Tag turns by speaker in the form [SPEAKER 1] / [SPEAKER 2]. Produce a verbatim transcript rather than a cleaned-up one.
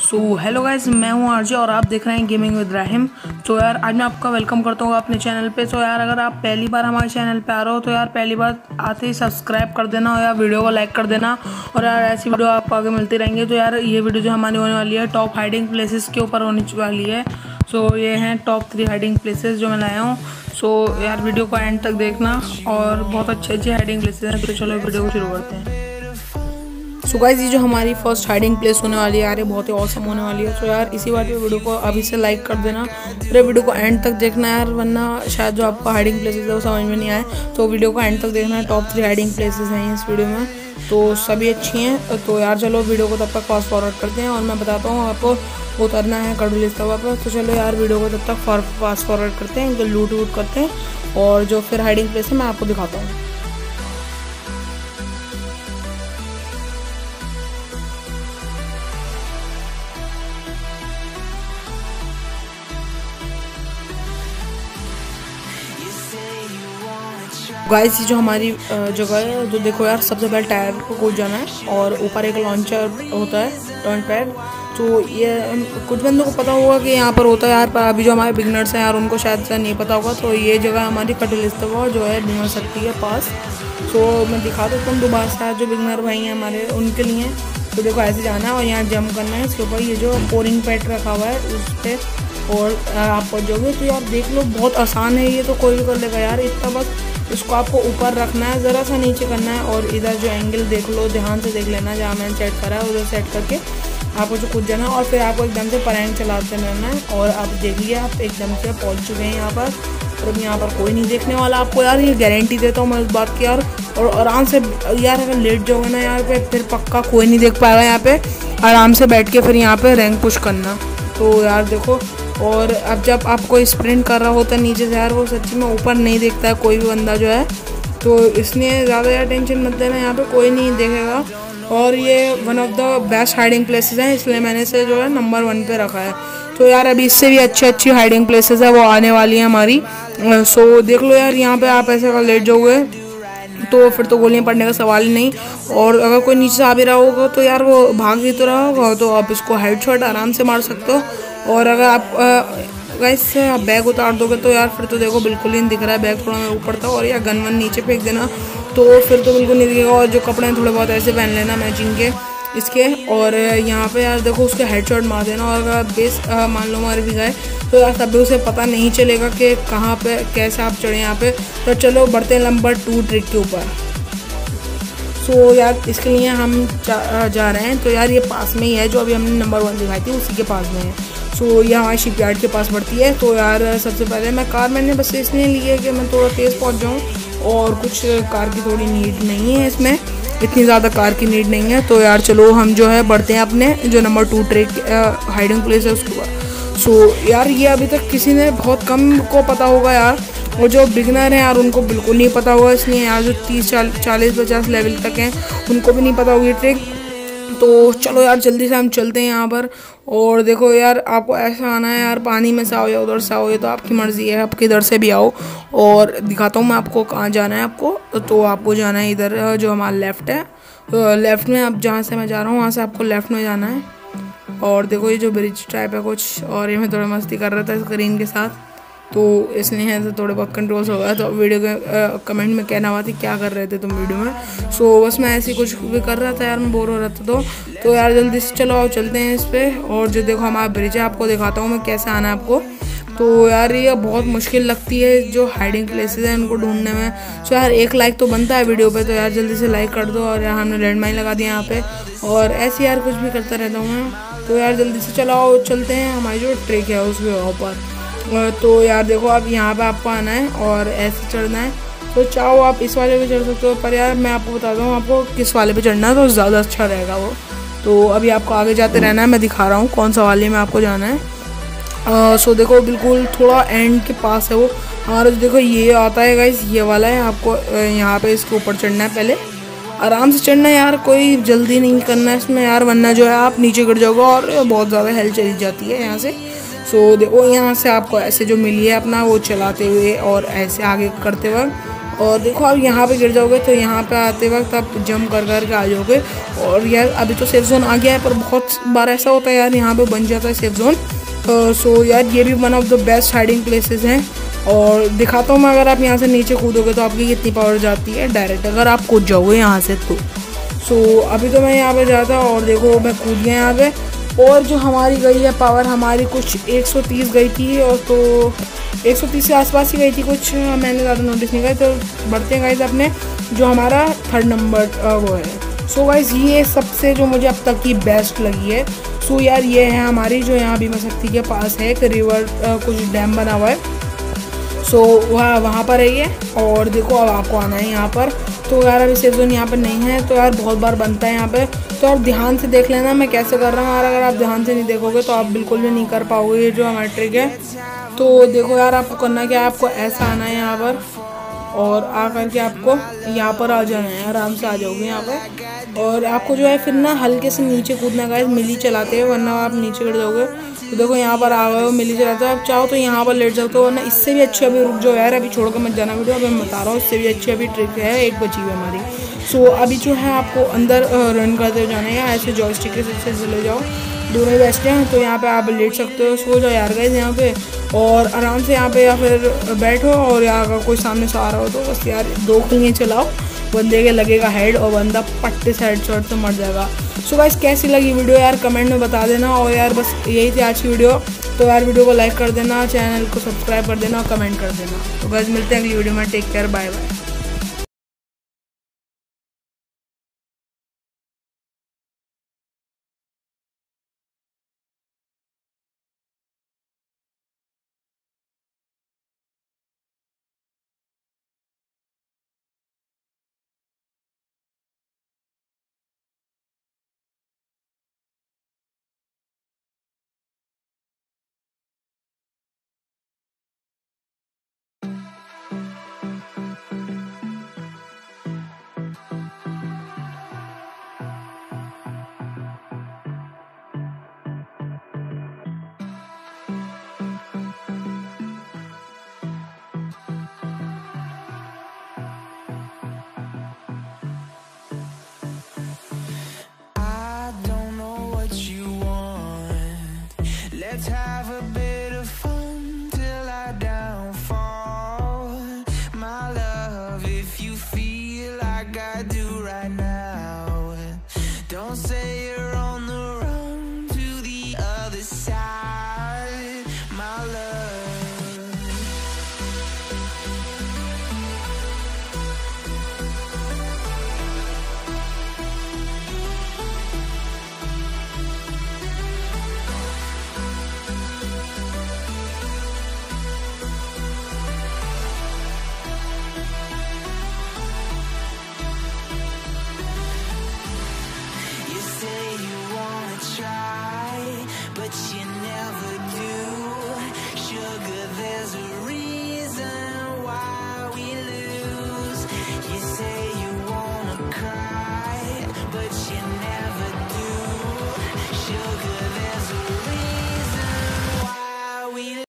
[SPEAKER 1] So hello guys, मैं हूं RJ और आप देख रहे हैं गेमिंग विद राहिम। तो यार आज मैं आपका वेलकम करता हूं अपने चैनल पे। तो यार अगर आप पहली बार हमारे चैनल पे आ रहे हो तो यार पहली बार आते ही सब्सक्राइब कर देना और यार वीडियो को लाइक कर देना। और यार ऐसी वीडियो आपको आगे मिलती रहेंगी। तो यार ये वीडियो जो हमारी होने वाली है टॉप हाइडिंग प्लेसेस के ऊपर होने वाली है। सो ये हैं टॉप थ्री हाइडिंग प्लेसेस जो मैं लाया हूँ। सो यार वीडियो को एंड तक देखना और बहुत अच्छे अच्छे हाइडिंग प्लेसेस हैं। तो चलो वीडियो को शुरू करते हैं। सो गाइस, ये जो हमारी फर्स्ट हाइडिंग प्लेस होने वाली है यार ये बहुत ही ऑसम होने वाली है। तो यार इसी बात पे वीडियो को अभी से लाइक कर देना, पूरे वीडियो को एंड तक देखना यार, वरना शायद जो आपको हाइडिंग प्लेसेस है वो समझ में नहीं आए। तो वीडियो को एंड तक देखना। टॉप थ्री हाइडिंग प्लेसेस हैं इस वीडियो में, तो सभी अच्छी हैं। तो यार चलो वीडियो को तब तक फास्ट फॉरवर्ड करते हैं और मैं बताता हूँ आपको उतरना है कडुलिस्तावा पर। तो चलो यार वीडियो को तब तक फास्ट फॉरवर्ड करते हैं, तो लूट वूट करते हैं और जो फिर हाइडिंग प्लेस है मैं आपको दिखाता हूँ। गाइस, ये जो हमारी जगह है, जो देखो यार सबसे पहले टायर को कूद जाना है और ऊपर एक लॉन्चर होता है, लॉन्च पैड। तो ये कुछ बंदों को पता होगा कि यहाँ पर होता है यार, पर अभी जो हमारे बिगनर्स हैं यार उनको शायद से नहीं पता होगा। तो ये जगह हमारी कडुलिस्तावा जो है डिनर शक्ति के पास। तो मैं दिखा देता हूँ दोबारा से, जो बिगनर भाई हैं हमारे उनके लिए। तो देखो ऐसे जाना है और यहाँ जंप करना है। इसके ऊपर ये जो पोरिंग पैड रखा हुआ है उस पर और आप पहुँचोगे। तो यार देख लो बहुत आसान है ये, तो कोई भी कर लेगा यार। इतना बस इसको आपको ऊपर रखना है, ज़रा सा नीचे करना है और इधर जो एंगल देख लो, ध्यान से देख लेना जहाँ मैंने सेट करा है उधर सेट करके आपको जो कूद जाना है। और फिर आपको एकदम से परैंग चलाते रहना है। और आप देखिए आप एकदम से पहुँच चुके हैं यहाँ पर और अब यहाँ पर कोई नहीं देखने वाला आपको यार, ये गारंटी देता हूँ मैं इस बात की यार। और आराम से यार अगर लेट जाओगे ना यार पे फिर पक्का कोई नहीं देख पाएगा यहाँ पे। आराम से बैठ के फिर यहाँ पे रैंक पुश करना। तो यार देखो, और अब जब आपको स्प्रिंट कर रहा होता है नीचे से यार, वो सच्ची में ऊपर नहीं देखता है कोई भी बंदा जो है। तो इसलिए ज़्यादा यार टेंशन मत लेना, यहाँ पे कोई नहीं देखेगा। और ये one of the best hiding places हैं, इसलिए मैंने इसे जो है नंबर वन पे रखा है। तो यार अभी इससे भी अच्छी अच्छी हाइडिंग प्लेसेस है वो आने वाली हैं हमारी। सो देख लो यार, यहाँ पे आप ऐसे अगर लेट जाओगे तो फिर तो गोलियां पड़ने का सवाल ही नहीं। और अगर कोई नीचे से आ भी रहा होगा तो यार वो भाग भी तो रहा होगा, तो आप इसको हेडशॉट आराम से मार सकते हो। और अगर आप गाइस आप बैग उतार दोगे तो यार फिर तो देखो बिल्कुल ही नहीं दिख रहा है, बैग थोड़ा ऊपर था। और या गन वन नीचे फेंक देना तो फिर तो बिल्कुल नहीं दिखेगा। और जो कपड़े हैं थोड़े बहुत ऐसे पहन लेना मैचिंग के इसके। और यहाँ पे यार देखो उसके हेडशॉट मार देना। और अगर बेस मान लो मार भी गए तो यार तब भी उसे पता नहीं चलेगा कि कहाँ पे कैसे आप चढ़े यहाँ पे। तो चलो बढ़ते हैं नंबर टू ट्रिक के ऊपर। सो यार इसके लिए हम जा, जा रहे हैं। तो यार ये पास में ही है, जो अभी हमने नंबर वन दिखाई थी उसी के पास में है। सो ये हमारे शिपयार्ड के पास पड़ती है। तो यार सबसे पहले मैं कार मैंने बस इसलिए ली है कि मैं थोड़ा तेज़ पहुंच जाऊं और कुछ कार की थोड़ी नीड नहीं है इसमें, इतनी ज़्यादा कार की नीड नहीं है। तो यार चलो हम जो है बढ़ते हैं अपने जो number two trick hiding place है उसके बाद। सो यार ये अभी तक किसी ने बहुत कम को पता होगा यार, और जो बिगनर हैं यार उनको बिल्कुल नहीं पता होगा। इसलिए यार जो तीस चालीस पचास लेवल तक हैं उनको भी नहीं पता होगी ट्रिक। तो चलो यार जल्दी से हम चलते हैं यहाँ पर। और देखो यार आपको ऐसा आना है यार, पानी में से आओ या उधर से आओ, ये तो आपकी मर्ज़ी है, आप किधर से भी आओ। और दिखाता हूँ मैं आपको कहाँ जाना है आपको। तो आपको जाना है इधर जो हमारा लेफ़्ट है, तो लेफ़्ट में आप जहाँ से मैं जा रहा हूँ वहाँ से आपको लेफ़्ट में जाना है। और देखो ये जो ब्रिज टाइप है कुछ, और ये मैं थोड़ी मस्ती कर रहा था स्क्रीन के साथ, तो इसलिए है तो थोड़े बहुत कंट्रोल्स हो गया। तो वीडियो के कमेंट में कहना हुआ थी क्या कर रहे थे तुम वीडियो में। सो बस मैं ऐसे कुछ भी कर रहा था यार, मैं बोर हो रहा था। तो तो यार जल्दी से चलो आओ चलते हैं इस पर। और जो देखो हमारा ब्रिज है आपको दिखाता हूँ मैं कैसे आना है आपको। तो यार ये बहुत मुश्किल लगती है जो हाइडिंग प्लेसेस हैं उनको ढूंढने में। सो यार एक लाइक तो बनता है वीडियो पे, तो यार जल्दी से लाइक कर दो। और यार हमने लैंड माइन लगा दिया यहाँ पे, और ऐसे यार कुछ भी करता रहता हूँ मैं। तो यार जल्दी से चलो आओ चलते हैं हमारी जो ट्रिक है उसके ऊपर। तो यार देखो अब यहाँ पे आपको आना है और ऐसे चढ़ना है। तो चाहो आप इस वाले पे चढ़ सकते हो, पर यार मैं आपको बताता हूँ आपको किस वाले पे चढ़ना है तो ज़्यादा अच्छा रहेगा वो। तो अभी आपको आगे जाते रहना है, मैं दिखा रहा हूँ कौन सा वाले में आपको जाना है। आ, सो देखो बिल्कुल थोड़ा एंड के पास है वो हमारा। देखो ये आता है गाइस, ये वाला है। आपको यहाँ पे इसके ऊपर चढ़ना है, पहले आराम से चढ़ना है यार, कोई जल्दी नहीं करना है इसमें यार, वरना जो है आप नीचे गिर जाओगे और बहुत ज़्यादा हेल्थ चली जाती है यहाँ से। सो देखो यहाँ से आपको ऐसे जो मिली है अपना वो चलाते हुए और ऐसे आगे करते हुए और देखो आप यहाँ पे गिर जाओगे तो यहाँ पे आते वक्त आप जंप कर कर के आ जाओगे। और यार अभी तो सेफ जोन आ गया है, पर बहुत बार ऐसा होता है यार यहाँ पे बन जाता है सेफ जोन। सो यार ये भी one of the best hiding places हैं। और दिखाता हूँ मैं, अगर आप यहाँ से नीचे कूदोगे तो आपकी कितनी पावर जाती है डायरेक्ट, अगर आप कूद जाओगे यहाँ से तो। सो so, अभी तो मैं यहाँ पे जाता और देखो मैं कूद गया यहाँ पे। और जो हमारी गई है पावर, हमारी कुछ एक सौ तीस गई थी, और तो एक सौ तीस के आसपास ही गई थी कुछ, मैंने ज़्यादा नोटिस नहीं किया। तो बढ़ते हैं गाइस अपने जो हमारा थर्ड नंबर वो है। सो so, गाइस ये सबसे जो मुझे अब तक की बेस्ट लगी है। सो so, यार ये है हमारी जो यहाँ भीमा शक्ति के पास है एक रिवर, कुछ डैम बना हुआ है। सो so, वह वहाँ पर है ये। और देखो अब आपको आना है यहाँ पर। तो यार अभी सेफ जोन यहाँ पर नहीं है, तो यार बहुत बार बनता है यहाँ पे। तो आप ध्यान से देख लेना मैं कैसे कर रहा हूँ, और अगर आप ध्यान से नहीं देखोगे तो आप बिल्कुल भी नहीं कर पाओगे ये जो हमारी ट्रिक है। तो देखो यार आपको करना क्या है, आपको ऐसा आना है यहाँ पर, और आ करके आपको यहाँ पर आ जाना है, आराम से आ जाओगे यहाँ पर। और आपको जो है फिर ना हल्के से नीचे कूदना का, मिली चलाते हैं वरना आप नीचे गिर जाओगे। तो देखो यहाँ पर आ गए हो, मिली चलाते हो। आप चाहो तो यहाँ पर लेट सकते हो, वरना इससे भी अच्छी अभी रुक जाओ यार, अभी छोड़ कर मत जाना वीडियो। अभी मैं बता रहा हूँ इससे भी अच्छी अभी ट्रिक है, एक बची हुई हमारी। सो so, अभी जो है आपको अंदर रन करते हुए जाना है, ऐसे जॉयस्टिक के से चले जाओ, दोनों ही बेस्ट हैं। तो यहाँ पे आप लेट सकते हो, सो जाओ यार गाइस यहाँ पे, और आराम से यहाँ पे या फिर बैठो। और यहाँ अगर कोई सामने से आ रहा हो तो बस यार दो खुलियाँ चलाओ, बंदे के लगेगा हेड और बंदा पट्टे से हेडशॉट से मर जाएगा। सो गाइस कैसी लगी वीडियो यार कमेंट में बता देना। और यार बस यही थी आज की वीडियो। तो यार वीडियो को लाइक कर देना, चैनल को सब्सक्राइब कर देना और कमेंट कर देना। तो गाइस मिलते हैं अगली वीडियो में, टेक केयर, बाय बाय।